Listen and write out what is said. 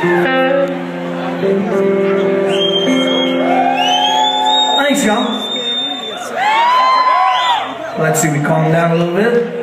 Thanks, y'all. Let's see, we calm down a little bit.